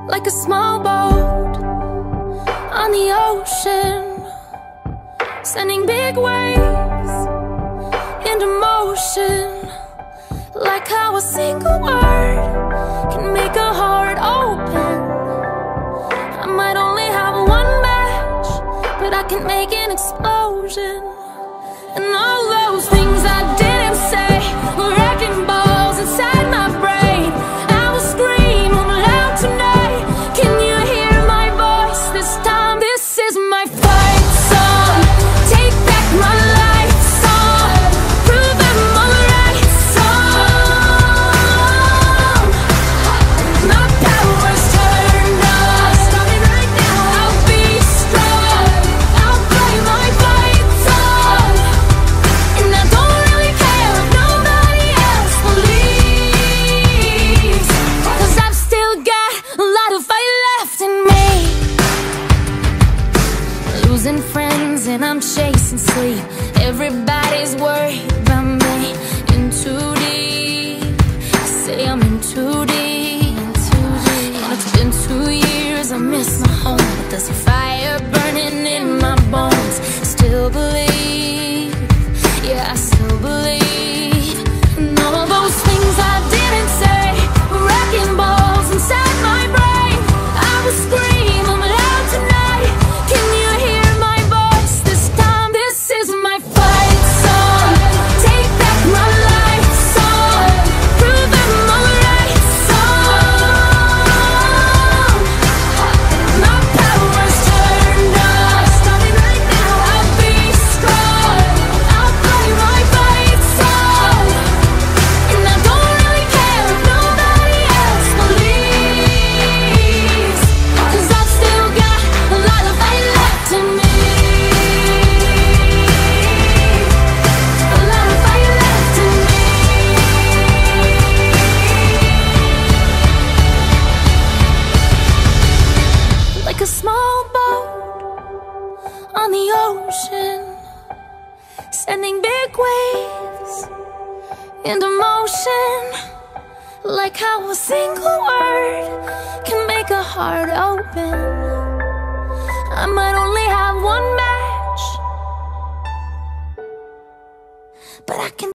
like a small boat on the ocean, sending big waves into motion. Like how a single word can make a heart open. I might only have one match, but I can make an explosion. And all those things I didn't say were wrecking balls inside my brain. I will scream loud tonight. Can you hear my voice this time? This is my fight song. Take back my life song. Prove I'm alright song. My power's turned on. Stop me right now. I'll be strong. I'll play my fight song. And I don't really care if nobody else believes, 'cause I've still got a lot of fight left in me. Losing friends and I'm chasing sleep. Everybody's worried about me. In too deep, say I'm in too deep. And it's been 2 years, I miss my home, but there's a fire burning in my bones. Still believe, yeah, I still believe. And all those things I didn't say were wrecking balls inside my brain. I will scream loud tonight. Can you hear my voice this time? This is my fight song. Take back my life song. Prove I'm alright song. My power's turned on. Stop me right now. I'll be strong. I'll play my fight song. And I don't really care if nobody else believes, 'cause I've still got a lot of fight left in me. A lot of fight left in me. Like a small boat on the ocean, sending big waves into motion. Like how a single word can make a heart open. I might only have one match, but I can